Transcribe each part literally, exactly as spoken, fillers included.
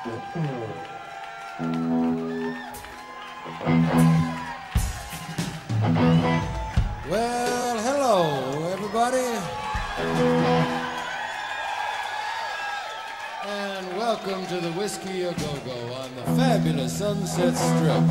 Well, hello, everybody. And welcome to the Whiskey A Go Go on the fabulous Sunset Strip.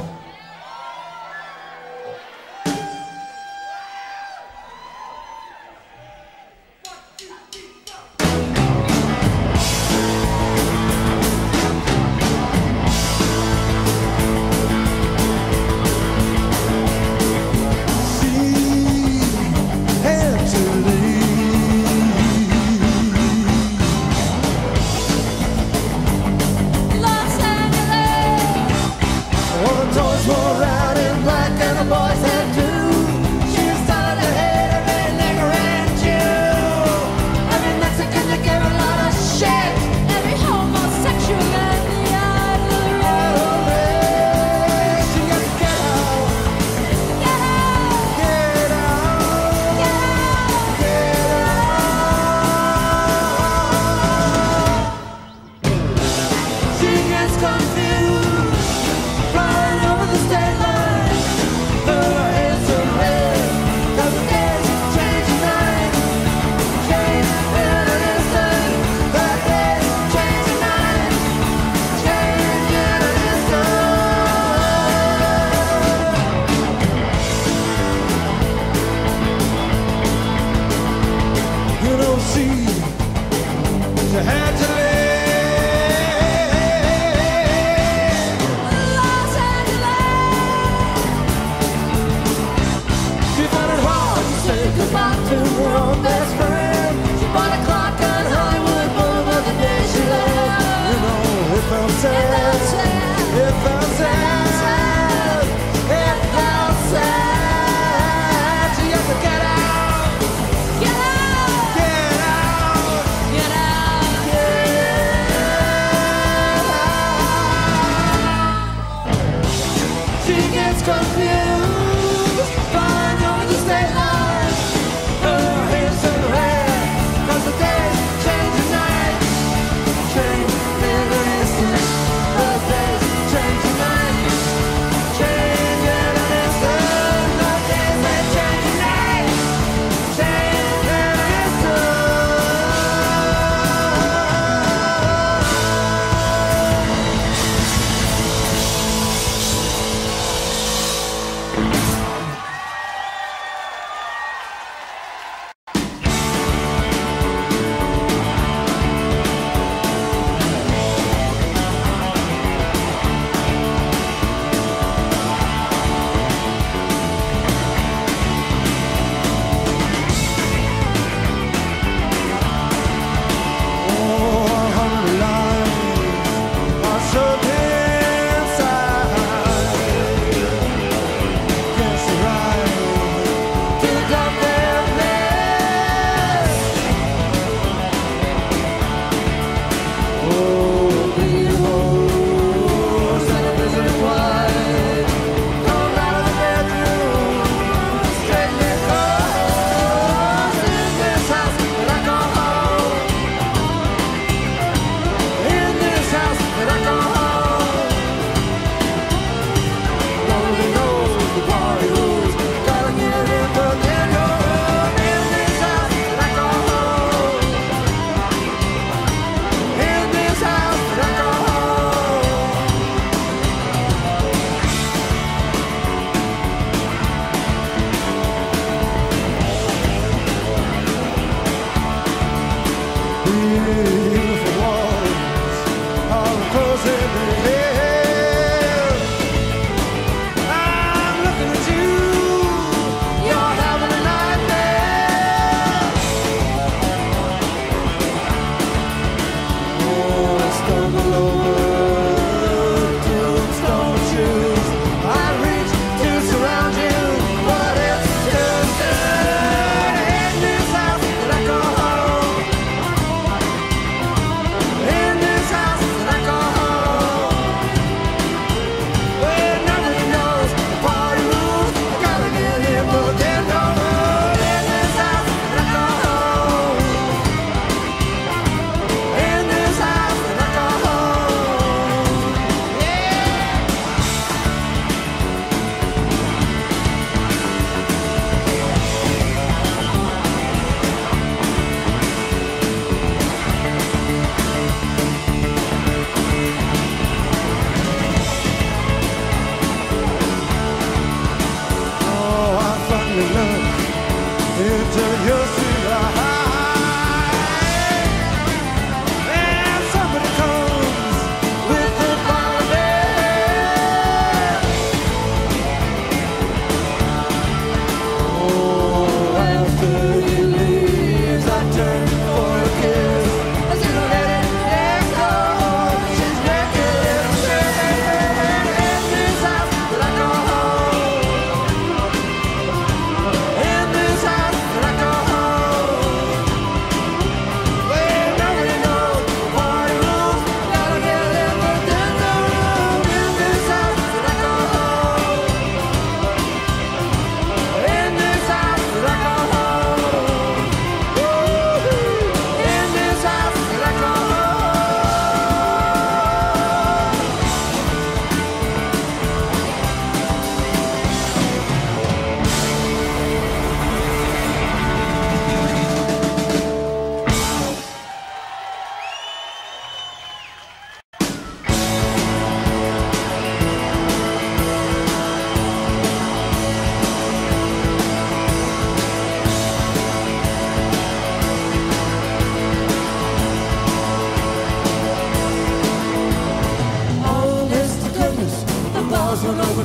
Get out!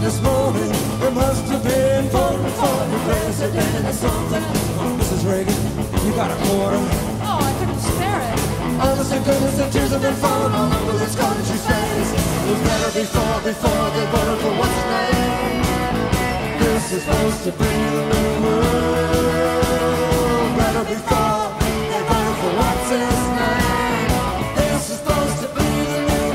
this morning. It must have been voting for the president or something. Oh, Missus Reagan, you got a quarter? Oh, I couldn't spare it. Honest to goodness, the tears have been falling all over this country's face. It was never before, before they voted for what's his name. This is supposed to be the new world. Never before they voted for what's his name. This is supposed to be the new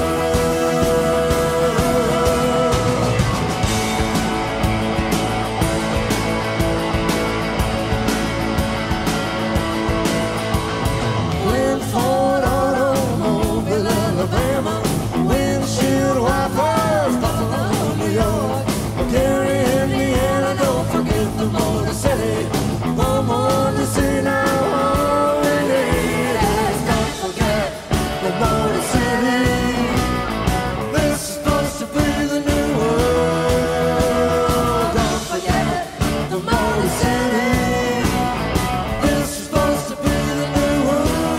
When Ford Automobile, Alabama, windshield wipers, Buffalo, New York, Gary, Indiana, don't forget the Motor City. No more to see now, all we need is don't forget the Motor City. This is supposed to be the new world. Don't forget the Motor City. This is supposed to be the new world.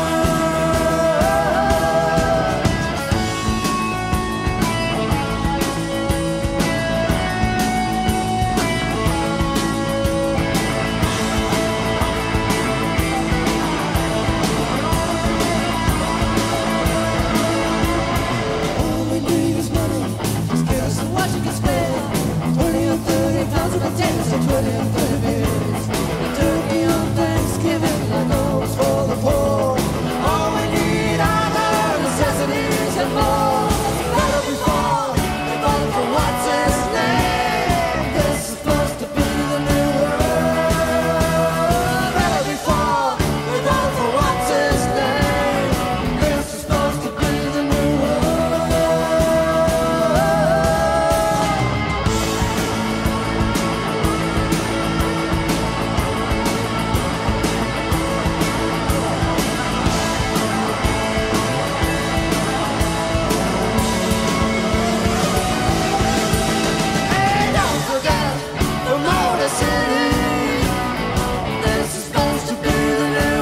All we need is money. Just give us what you can spare. Twenty or thirty thousand potatoes or twenty or thirty beers. A turkey on Thanksgiving like always for the poor. All we need are the necessities and more. Better before they vote for what's his name. This is supposed to be the new world. Better before they vote for what's his name. This is supposed to be the new world. Hey, don't forget the Motor City. This is supposed to be the new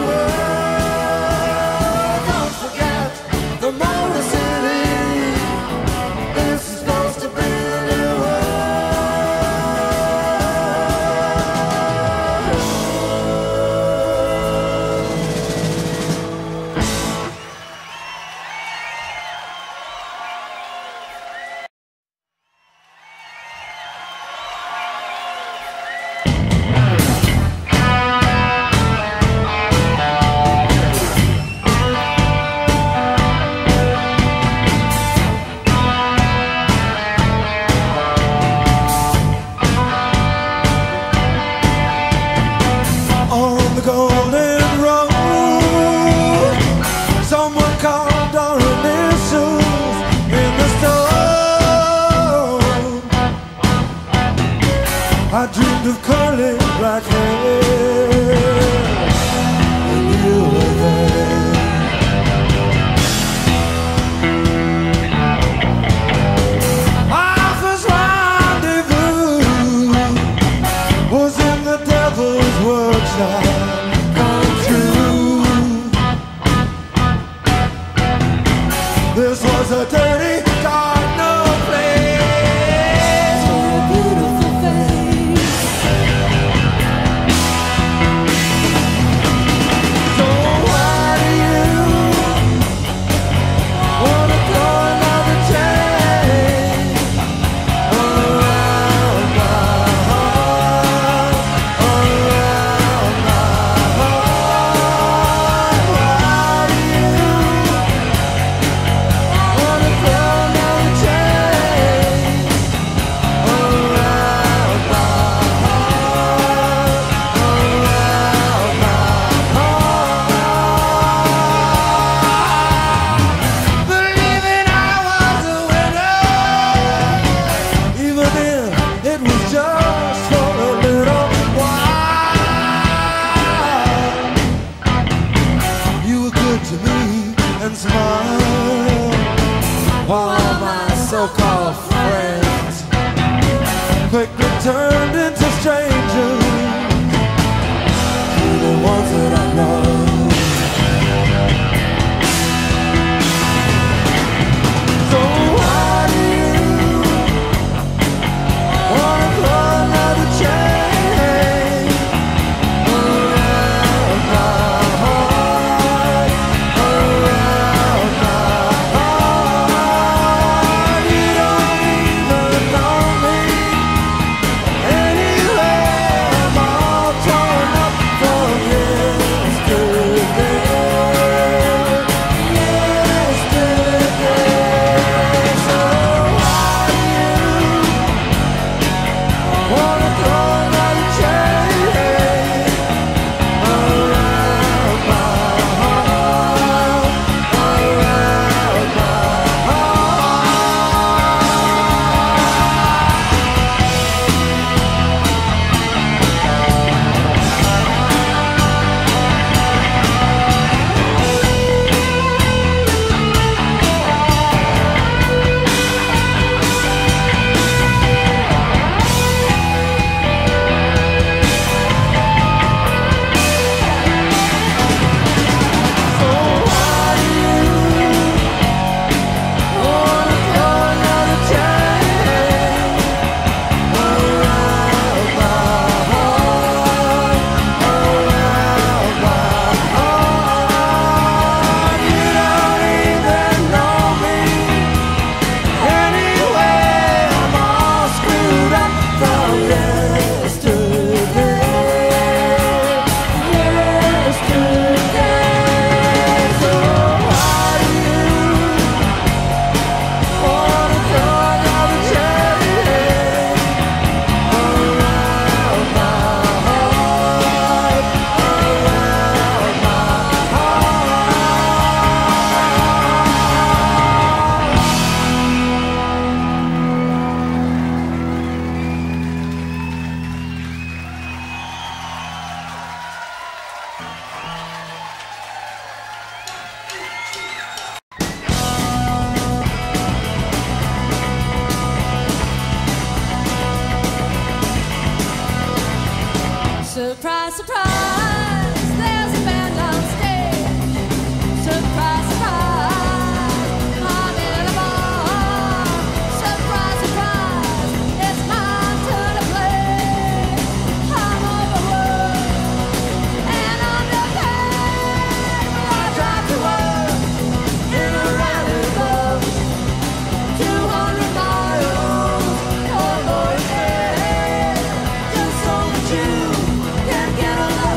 world. Don't forget the Motor City. This is supposed to be the new On the golden road, someone called our initials in the stone. I dreamed of curly black hair, and you were there. Our first rendezvous was in the devil's workshop. Come true. This was a dirty, dark, no place for a beautiful face. So why do you wanna throw another chain around my heart? Around my heart. Why do you wanna throw another chain around my heart? Around my heart. Believing I was a winner, even then it was just for a little while. You were good to me and smiled, while my so-called friends quickly turned into strangers. You're the ones that I love. So why do you Surprise, surprise, there's a band on stage. Surprise, surprise, I'm in a bar. Surprise, surprise, it's my turn to play. I'm overworked and underpaid, but I drive to work in a rally bus, two hundred miles over your head, just so that you can get along.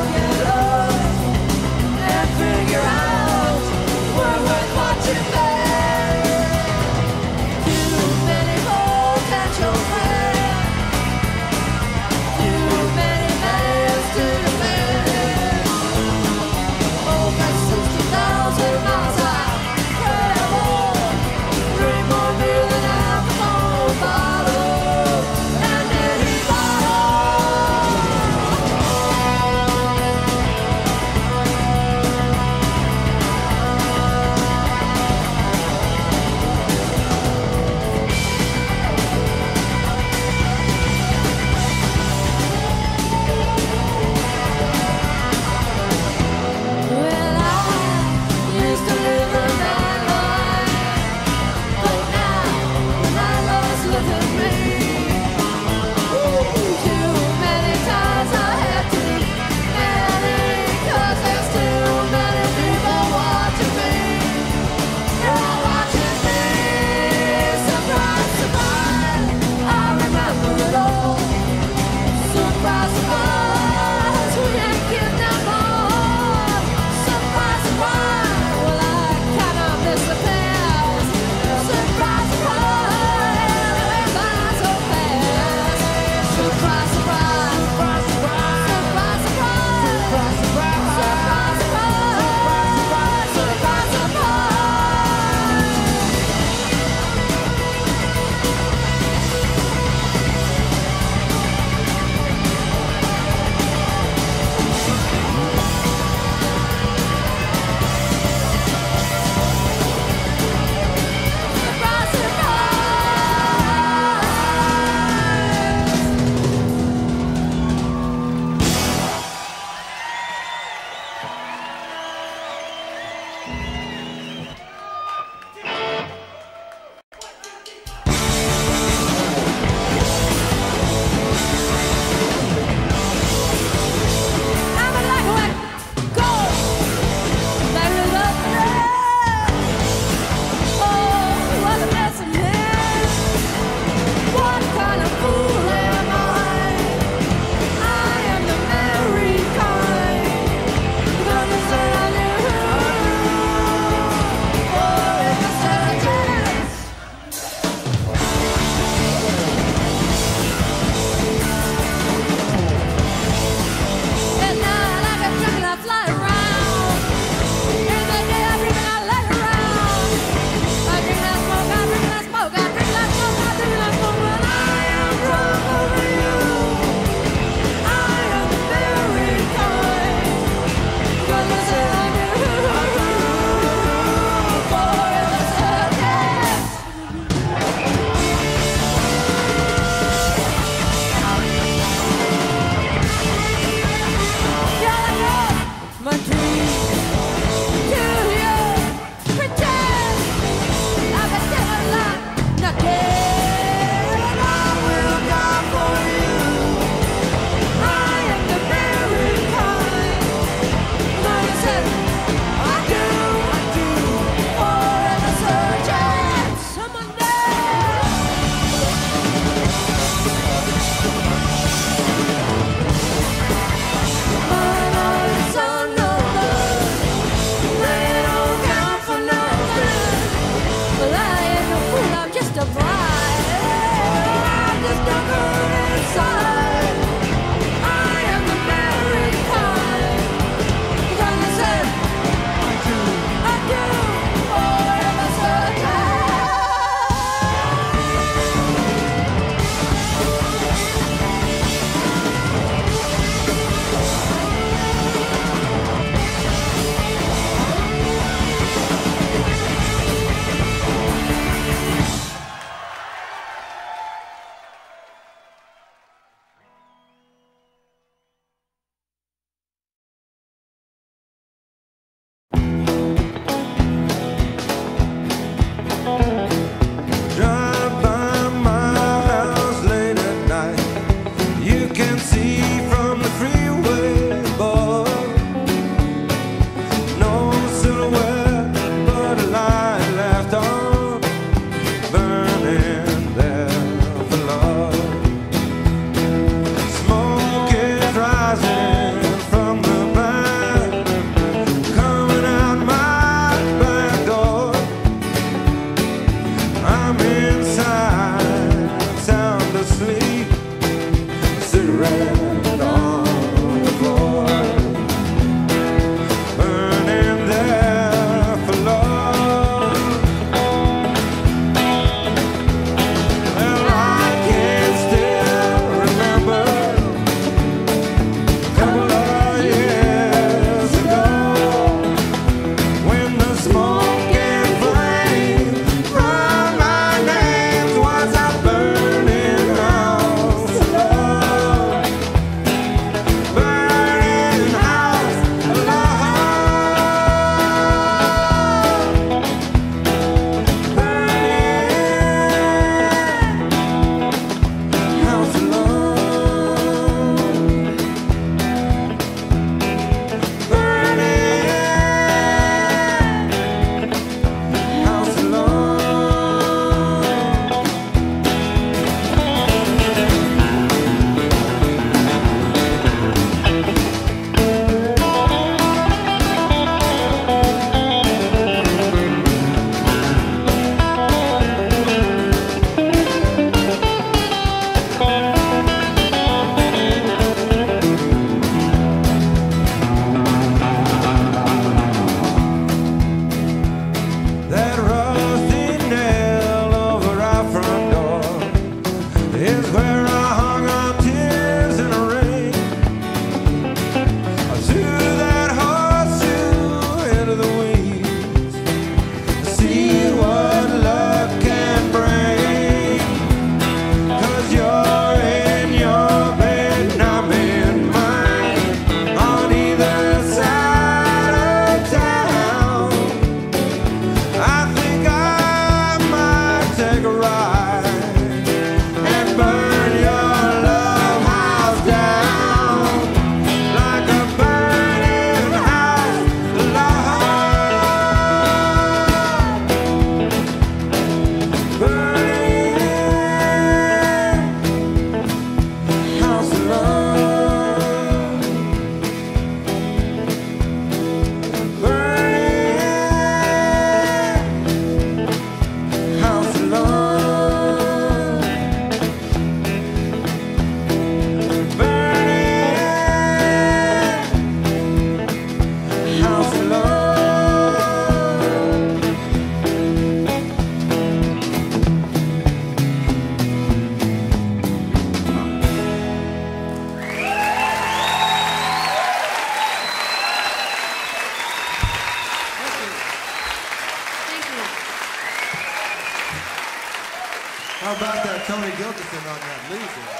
How about that Tony Gilkerson on that lead there?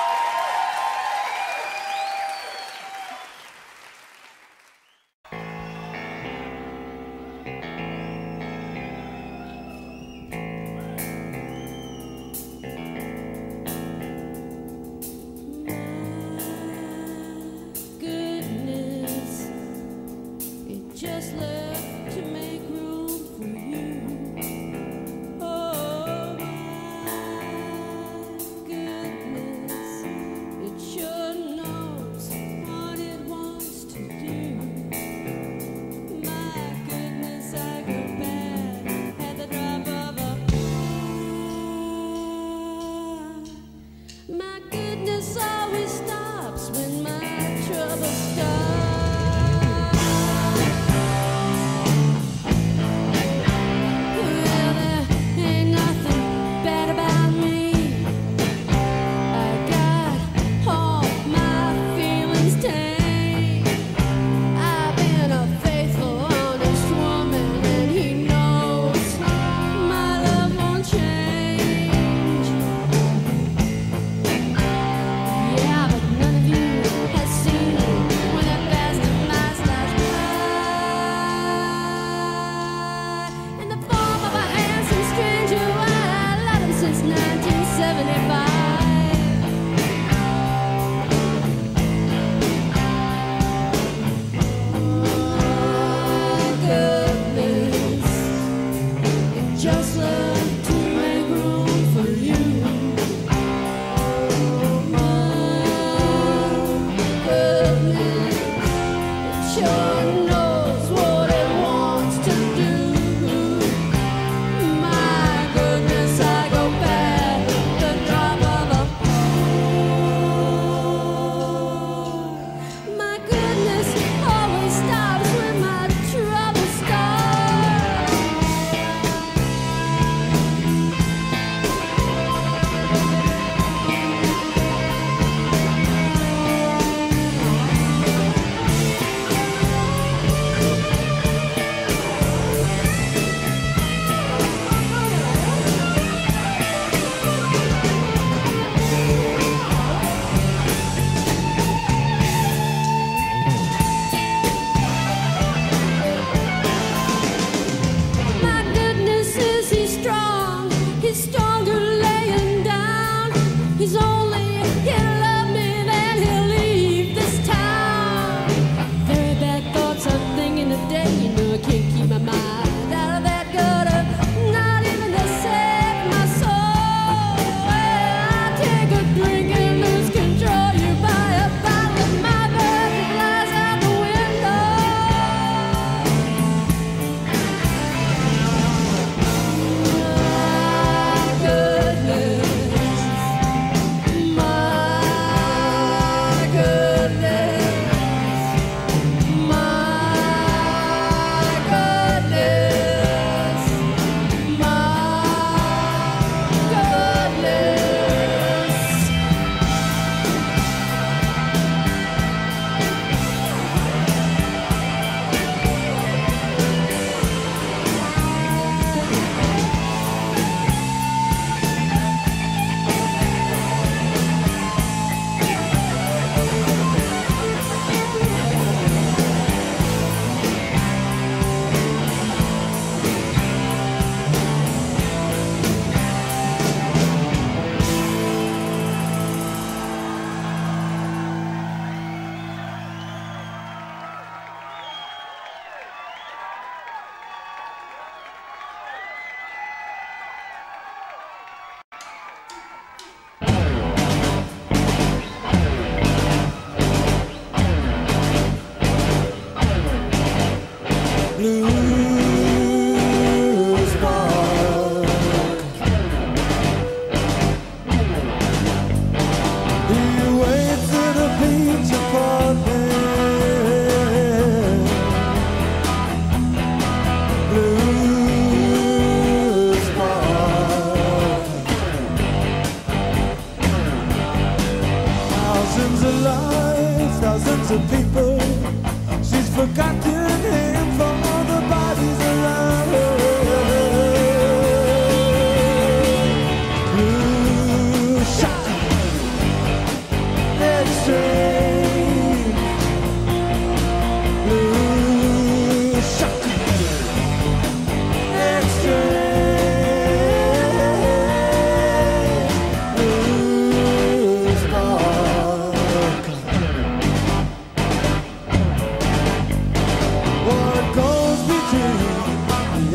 Goodness, it just left to make room for you. Oh my goodness.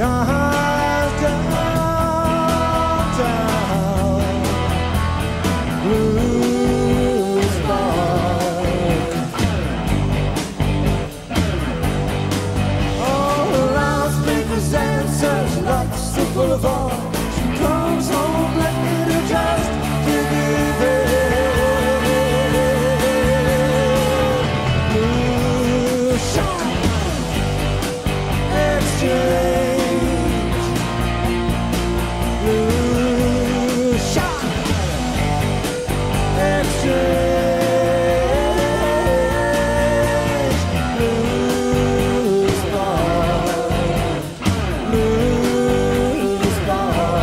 drive downtown Blues Park. All around speakers and searchlights the boulevard. She comes home late to just to be there. Blue shot exchange. Blue shot exchange. Blues bar. Blues bar.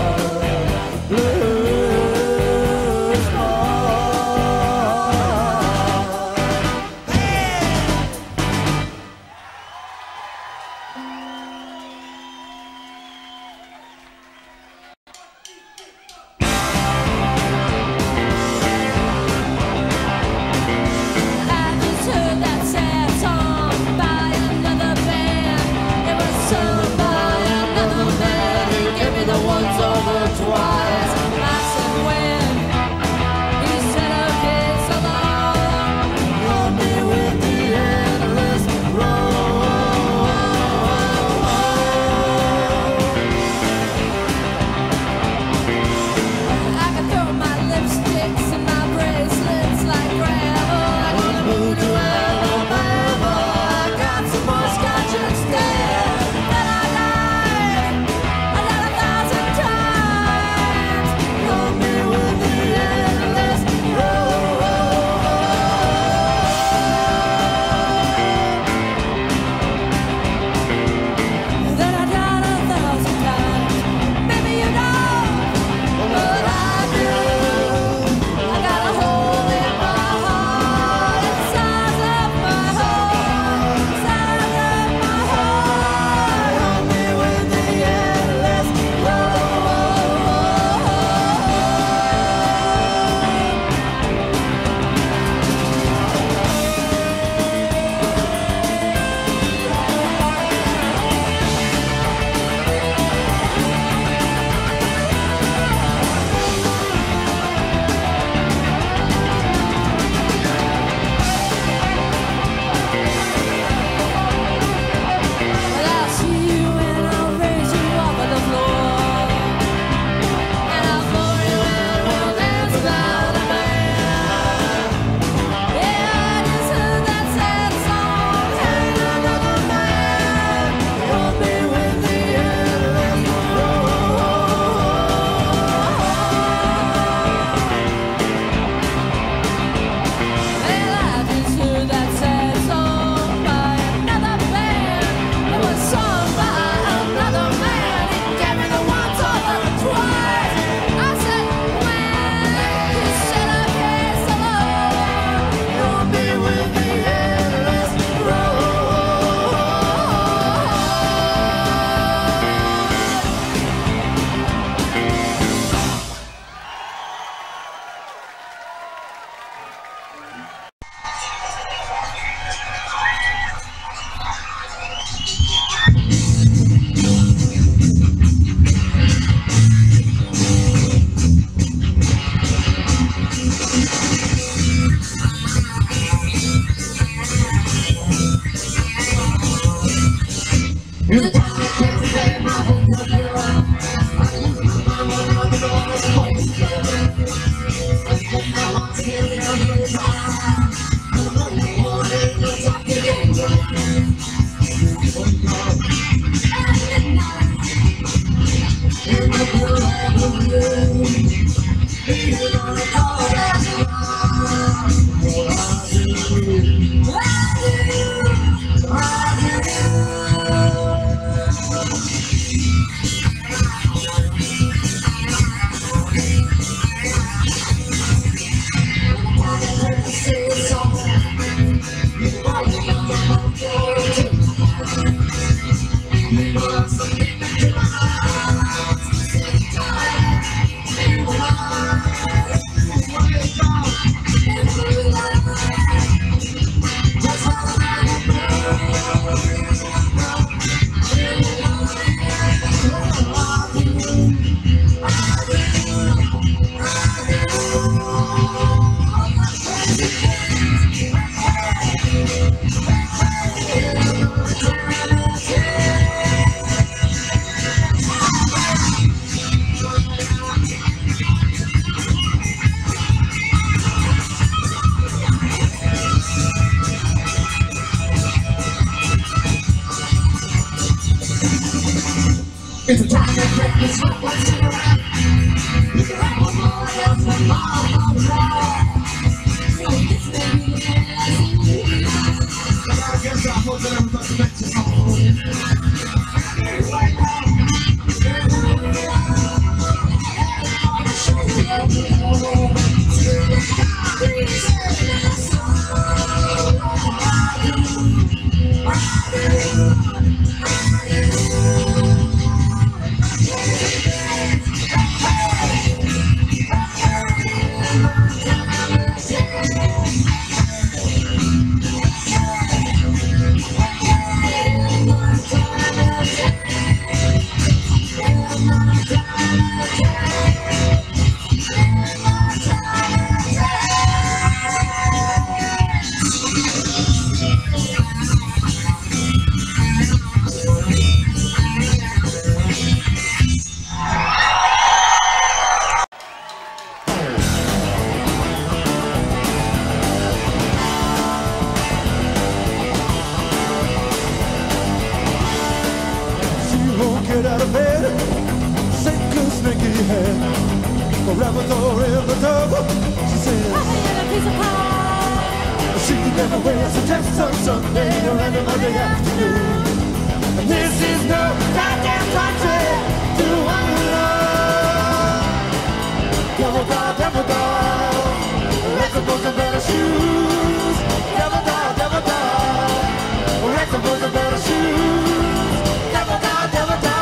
Get out of bed, sink a sneaky head, go Labrador in the tub. She says, Coffee and a piece of pie. she never wears a dress on Sunday or any Monday afternoon. And this is no goddamn country to one love. Devil doll, devil doll, let's put on better shoes. Devil doll, devil doll, let's put on better shoes. Devil doll, devil doll.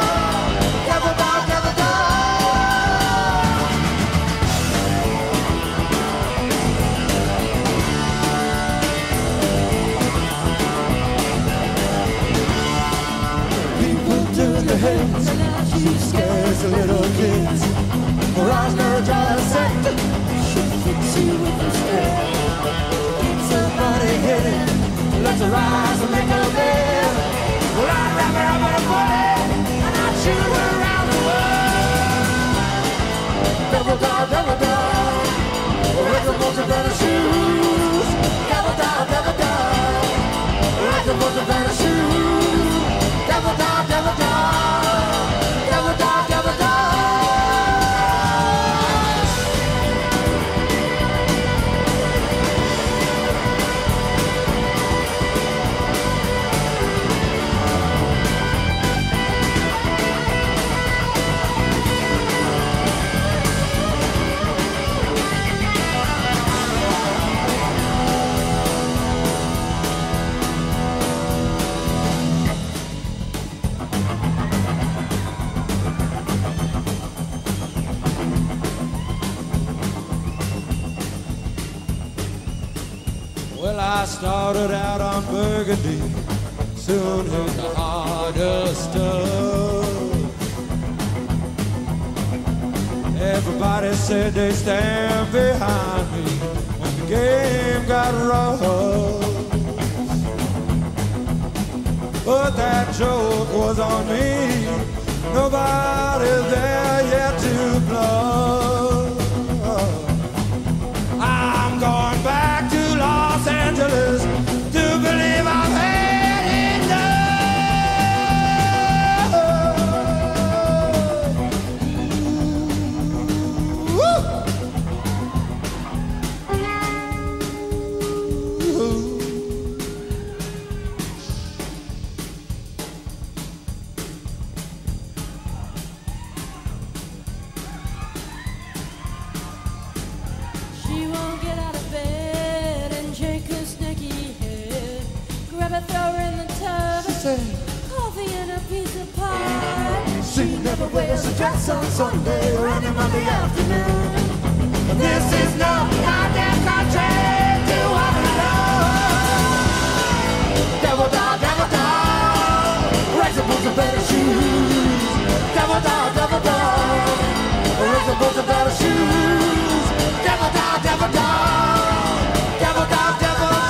She scares the little kids. Her eyes never dry a sect. She fits you with a stare. Keeps her body hidden. Lets her eyes and make her bed. Well, I'd wrap her up in a body and I'd shoot her around the world. Double doll, double doll. Like a bunch of better shoes. Double doll, double doll. Like a bunch of better shoes. Double doll, double doll. I started out on Burgundy, soon hit the harder stuff. Everybody said they stand behind me when the game got rough. But that joke was on me, nobody's there yet to bluff. I'm going back to Los Angeles to believe I've had enough. She won't get out of bed and shake her snaky head. Grab a thrower in the tub, She said, coffee and a piece of pie. she never wears a dress on Sunday or any Monday afternoon. This is no goddamn country to walk alone. Devil doll, devil doll, raise a bunch of better shoes. Devil doll, devil doll, raise a bunch of better shoes. Devil doll, devil doll, devil doll, devil doll.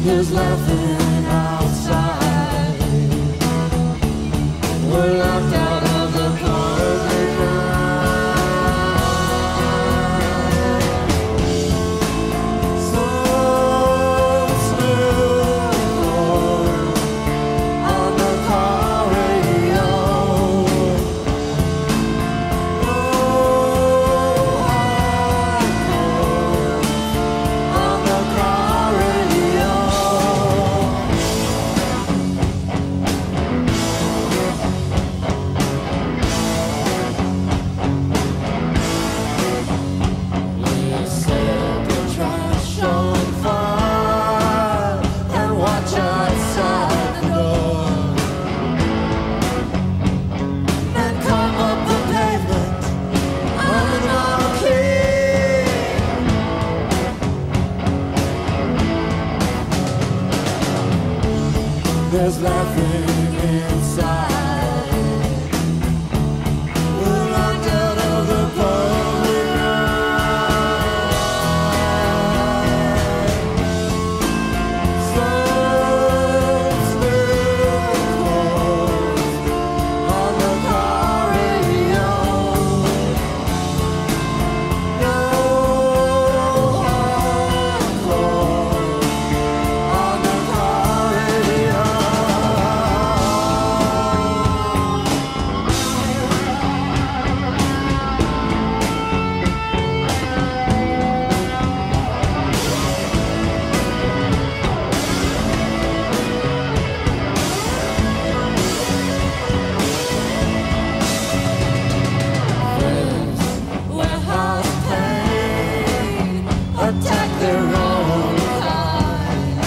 There's laughing outside. We're locked out of the cozy night. Some smooth on the car radio. No hardcore on the car radio. We set the trash on fire and watch outside the door. Then come up the pavement on the Model T. There's laughing inside. We're locked out of the public night. Some smooth chords on the car radio. No hardcore on the car radio. Friends, warehouse pain, attack their own kind.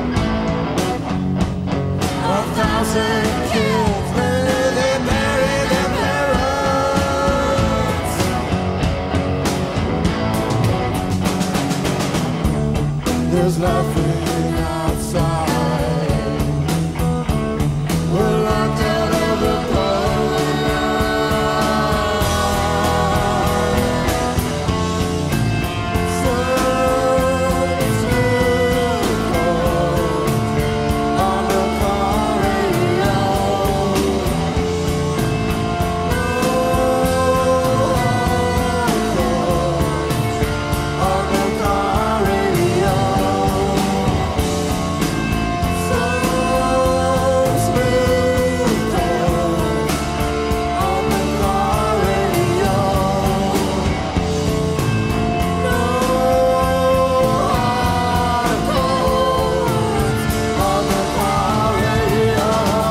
A thousand kids, when they bury their parents. There's laughing outside. We're locked out of the public night. Some smooth chords on the car radio. No hardcore on the car radio. Some smooth chords on the car radio. No hardcore on the car radio.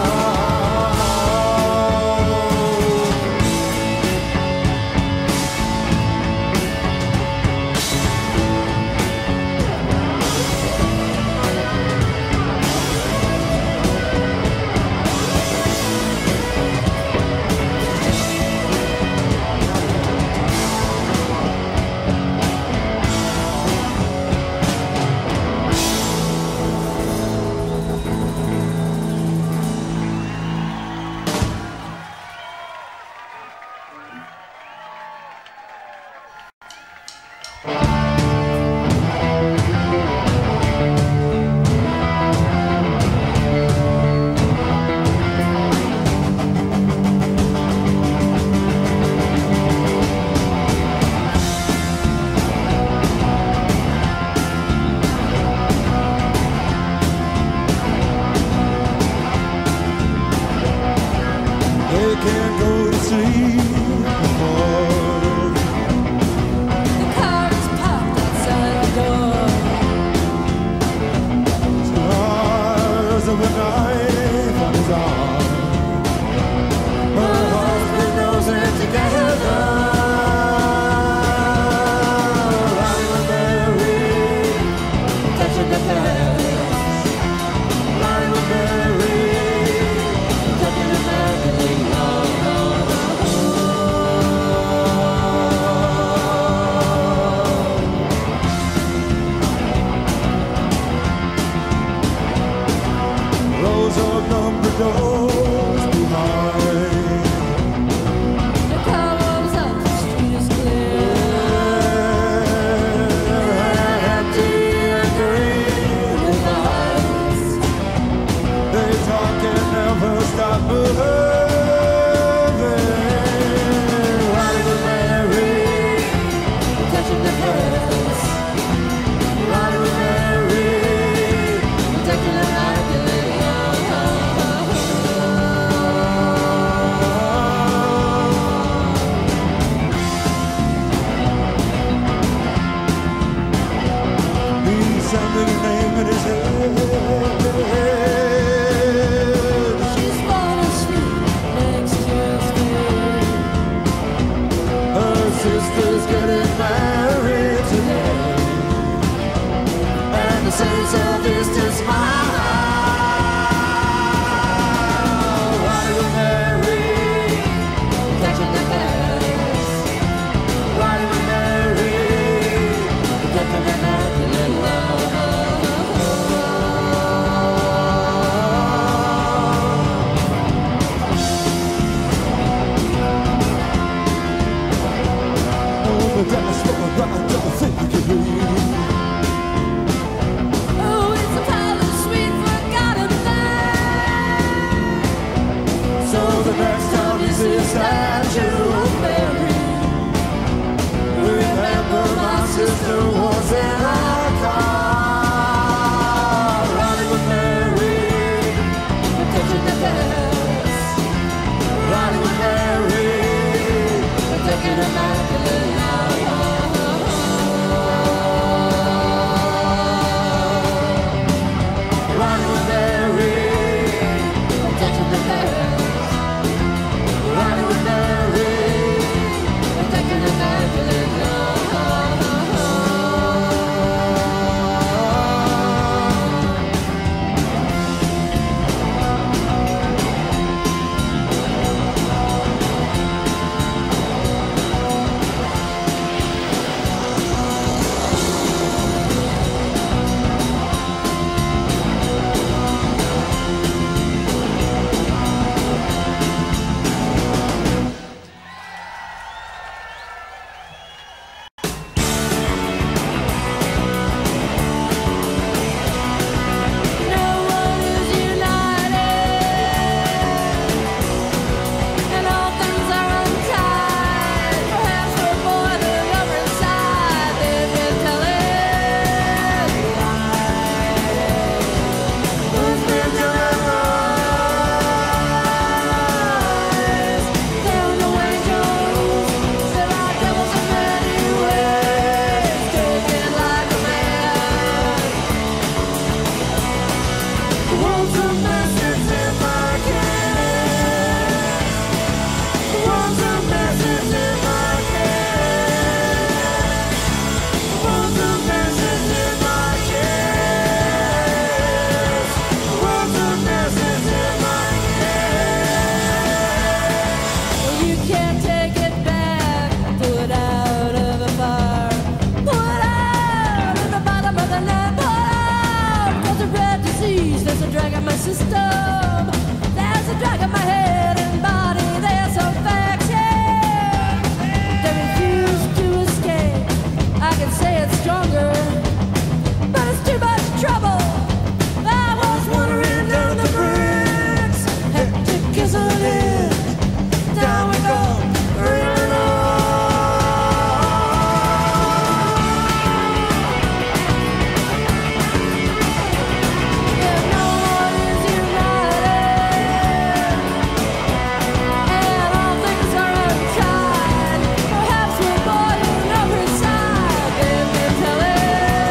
They can't go to sleep anymore. The car is parked outside our door. Stars of a knife on his arm. Her husband knows it together. Lying with Mary, touching the past. Lying with Mary, touching the past. Oh, oh, oh. sounding her name in his head. She's fallen asleep next to his bed. Her sister's getting married today, and the saints of Easter smile. Riding with Mary, catching the bells. Riding with Mary, catching the immaculate love. Oh, but that's what I don't think you can read. Oh, it's a pile of sweet forgotten things. So the next time you see a statue of Mary, remember my sister was in our car, riding with Mary, catching the bells. Riding with Mary, taking a immaculate love. Riding with Mary, catching the bells. Riding with Mary, taking a immaculate love. No one is united, and all things are untied. Perhaps we're more than over inside. They've been telling lies. Who's been telling lies? There are no angels. There are devils in many ways. Taken like a man. Wants a message in my can. Wants a message in my can. Wants a message in my can. Wants a message in my can. You can't take it back. Pull it out of the fire. Pull it out of the bottom of the net. Pull it out. There's a red disease. There's a drag on my system. There's a drag on my head and body. There's some facts, yeah. They refuse to escape. I can say it's stronger, but it's too much trouble. I was wandering down the bricks. Hectic, isn't it? Down we go, reeling on. Yeah, no one is united, and all things are untied. Perhaps we're more than over inside. They've been telling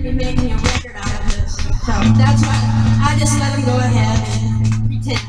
be making a record out of this. So that's why I just let him go ahead and pretend.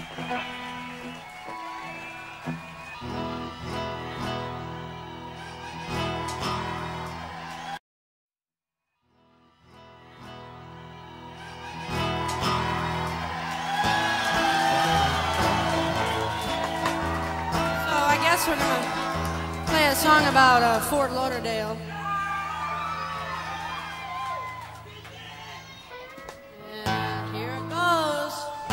We're gonna play a song about uh, Fort Lauderdale. And here it goes.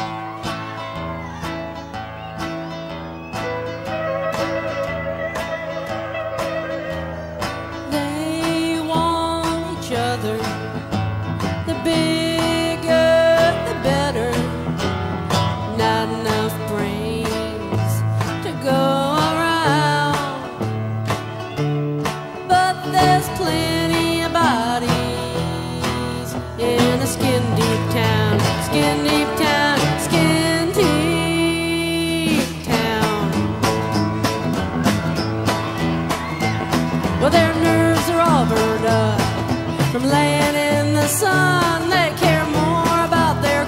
They want each other. The bigger, the better. Not enough brains to go. There's plenty of bodies in a skin deep town, skin deep town, skin deep town. Well, their nerves are all burned up from laying in the sun. They care more about their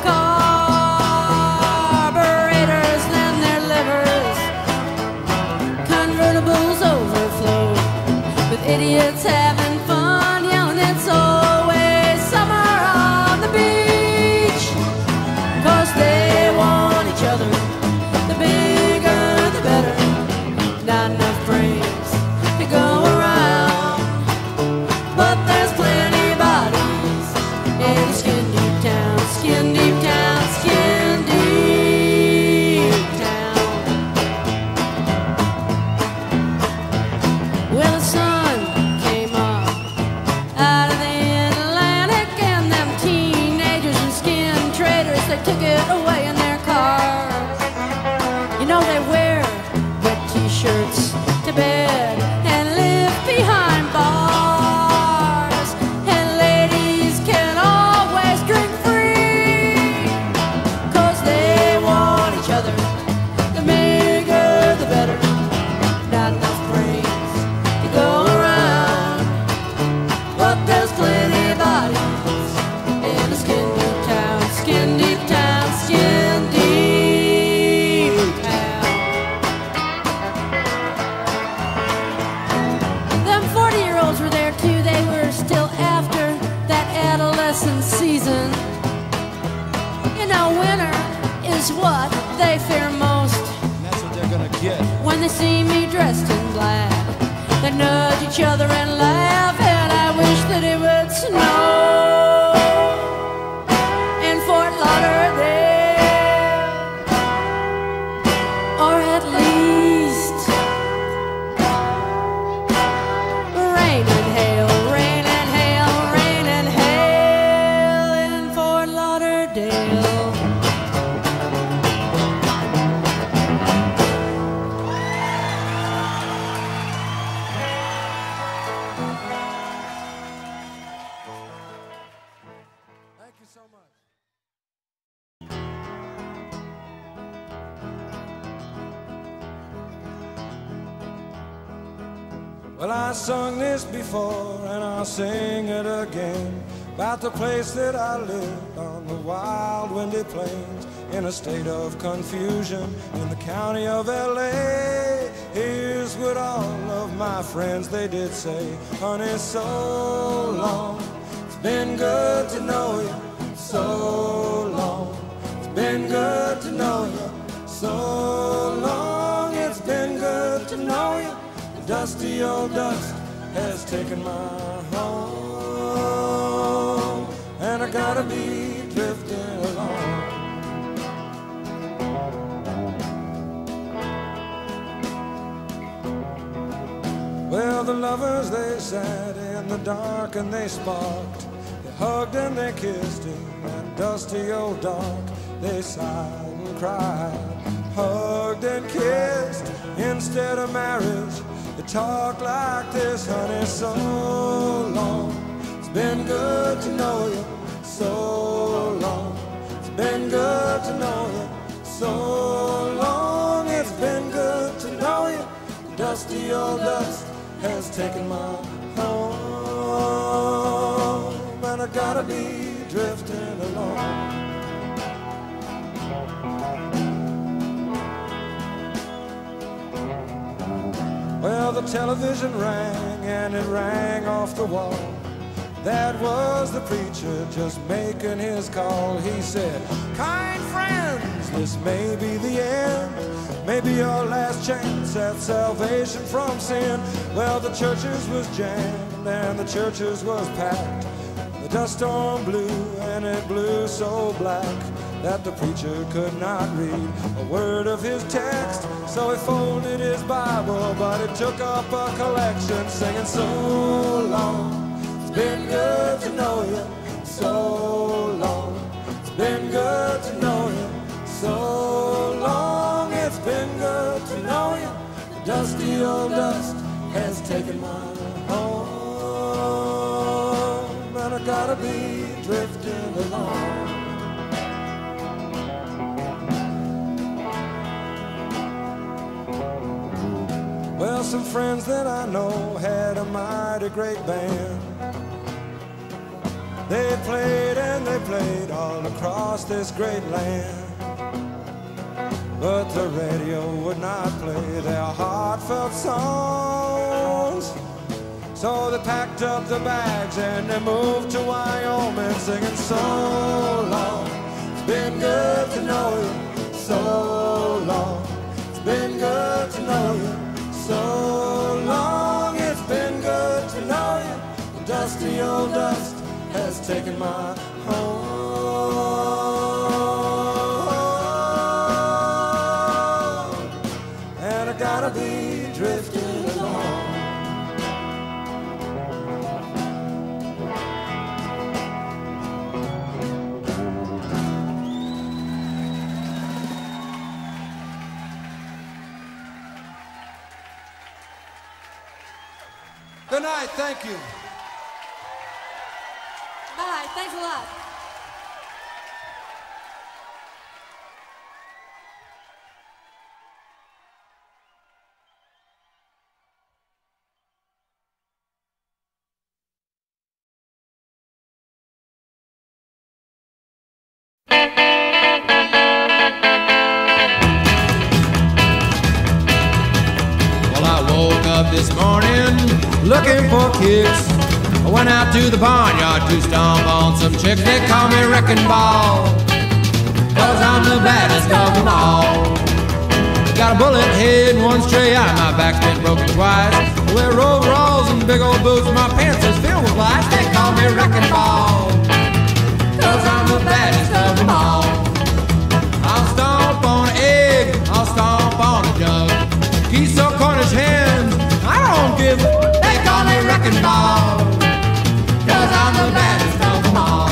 carburetors than their livers. Convertibles overflow with idiots having fun, yelling it's always summer on the beach. Cause they want each other, the bigger the better. Not enough brains to go around, but there's plenty of bodies in skin deep town, skin deep town, skin deep town. Well, the sun they took it away in their cars. You know they wear wet t-shirts to bed and live behind bars. And ladies can always drink free, cause they want each other, the bigger the better. Not enough brains to go around, but there's plenty of bodies in the skin deep town, skin deep town, skin deep town. Them forty-year-olds were there too. They were still after that adolescent season. You know, winter is what they fear most. And that's what they're gonna get when they see me dressed in black. They nudge each other and laugh, and I wish that it would snow in Fort Lauderdale, or at least rain and hail, rain and hail, rain and hail in Fort Lauderdale. Thank you so much. Well, I sung this before and I'll sing it again, about the place that I lived on the wild windy plains, in a state of confusion in the county of L A. Here's what all of my friends they did say: honey, so long, it's been good to know you, so long, it's been good to know you, so long, it's been good to know you. Dusty old dust has taken my home, and I gotta be drifting along. Well, the lovers, they sat in the dark and they sparked. They hugged and they kissed in that dusty old dark. They sighed and cried, hugged and kissed instead of marriage. They talk like this: honey, so long, it's been good to know you, so long, it's been good to know you, so long, it's been good to know you. The dusty old dust has taken my home, and I gotta be drifting along. Well, the television rang and it rang off the wall. That was the preacher just making his call. He said, kind friends, this may be the end, maybe your last chance at salvation from sin. Well, the churches was jammed and the churches was packed. The dust storm blew and it blew so black that the preacher could not read a word of his text. So he folded his Bible, but it took up a collection singing, so long, it's been good to know you, so long, it's been good to know you, so long, it's been good to know you. The dusty old dust has taken my home, and I gotta be drifting along. Well, some friends that I know had a mighty great band. They played and they played all across this great land. But the radio would not play their heartfelt songs. So they packed up the bags and they moved to Wyoming singing, so long, it's been good to know you, so long, it's been good to know you. So long, it's been good to know you. The dusty old dust has taken my home, and I gotta be drifting along. Good night, thank you. Bye, thanks a lot. Well, I woke up this morning looking for kicks. I went out to the barnyard to stomp on some chicks. They call me Wrecking Ball, cause I'm the baddest of them all. Got a bullet head and one stray eye, my back's been broken twice. I wear overalls and big old boots, my pants is filled with lice. They call me Wrecking Ball, cause I'm the baddest of them all. I'll stomp on an egg, I'll stomp on a jug. Geese or Cornish hens, I don't give a. They call me Wrecking Ball, cause I'm the baddest of them all.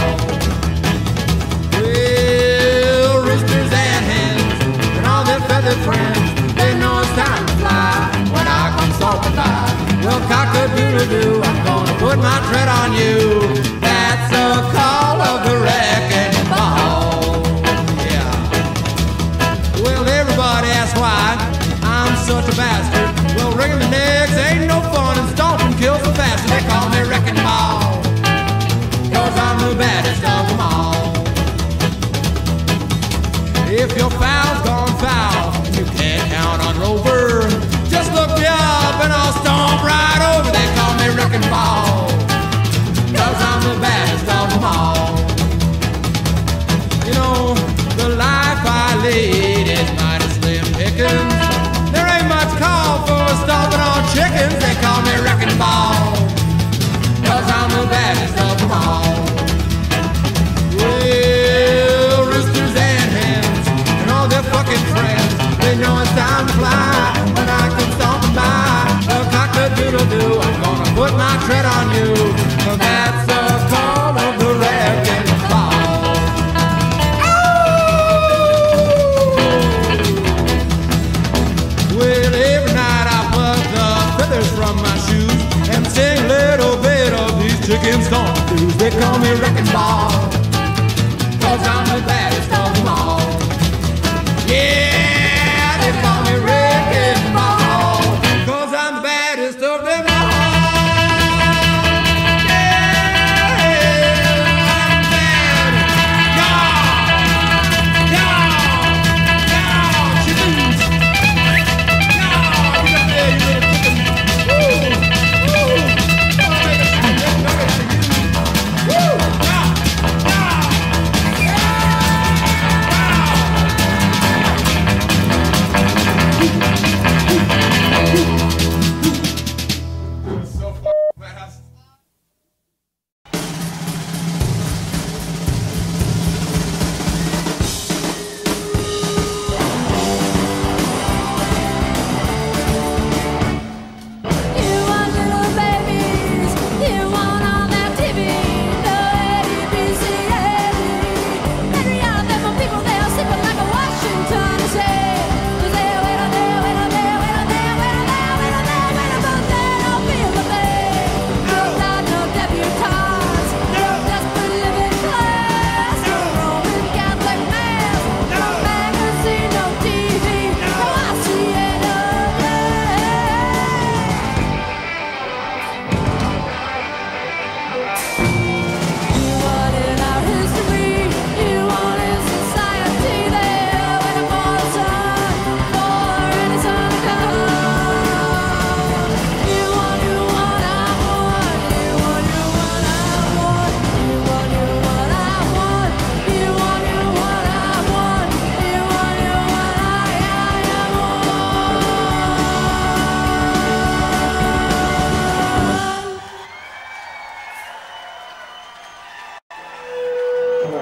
Well, roosters and hens and all their feathered friends, they know it's time to fly when I come stomping by. Well, cock-a-doodle-doo, I'm gonna put my tread on you. That's the call of the Wrecking Ball. Yeah. Well, everybody asks why I'm such a bastard. Well, wringing the necks ain't no fun, and stomping kills the fastest. They call me Wrecking Ball, cause I'm the baddest of them all. If your fowl's gone foul, and you can't count on Rover, just look me up and I'll stomp right over. They call me Wrecking Ball, cause I'm the baddest of them all. You know, the life I lead is mighty slim pickings. There ain't much call for stomping on chickens. They call me Wrecking Ball, cause I'm the baddest of them all. Well, roosters and hens and all their fucking friends, they know it's time to fly when I come stomping by. A cock-a-doodle-doo, I'm gonna put my tread on you. That's the call of the Wrecking Ball. Well, every night I pluck the feathers from my shoes and sing a little bit of these chicken stomp blues. They call me Wrecking Ball, cause I'm the baddest of them all. Yeah, they call me Wrecking Ball, cause I'm the baddest of them all. Chickens. Yeah, you better put them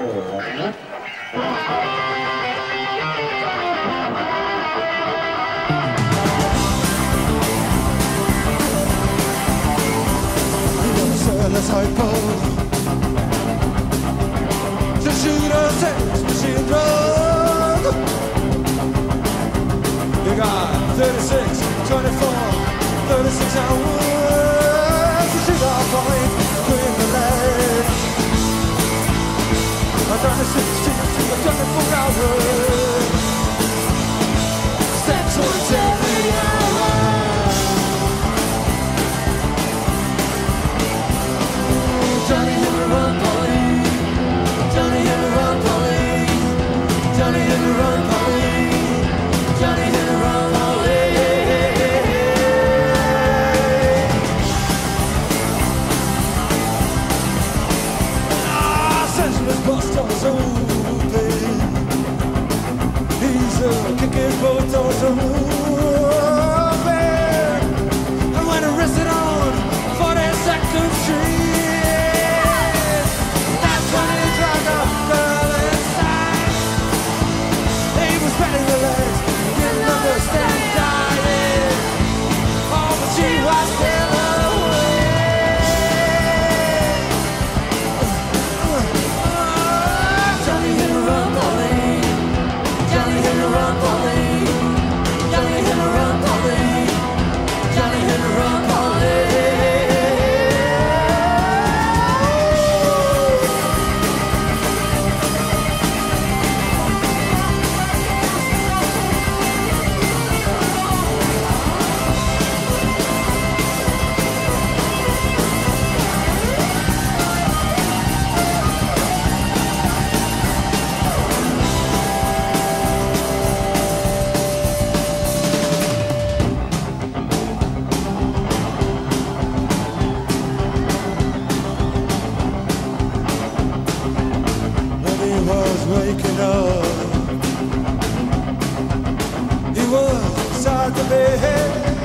That's how it goes. To shoot a sex machine drug. You got thirty-six, twenty-four, thirty-six hours to shoot off point between the legs. thirty-six, twenty-four hours. Sex once every hour. Johnny hit the run, Pauline. Johnny hit the run, Pauline. Johnny hit the run, Pauline. Johnny hit the run, Pauline. Ah, senseless bust on his own thing. He's uh, kicking both on some moving. And when arrested on forty-second Street. Waking up, he was inside the bed,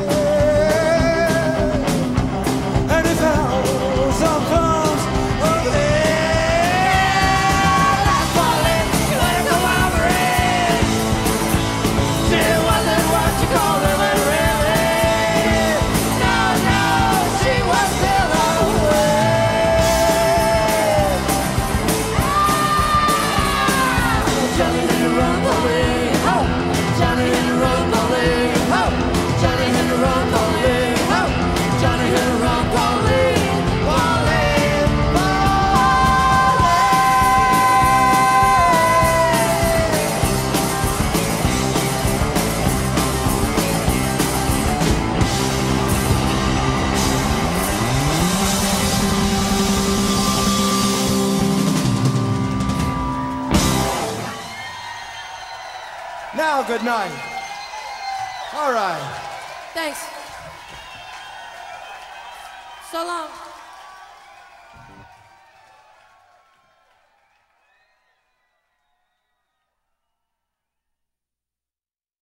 and he found some crumbs of lead. That's falling, you wanna go robbery. She wasn't what you call her, but really, no, no, she was still away. Johnny hit the run, Pauline. Oh, Johnny hit the run, Pauline. Oh, Johnny hit the run, Pauline. Oh, Johnny hit the run, Pauline. Pauline, Pauline. Now, good night. All right. Thanks. So long.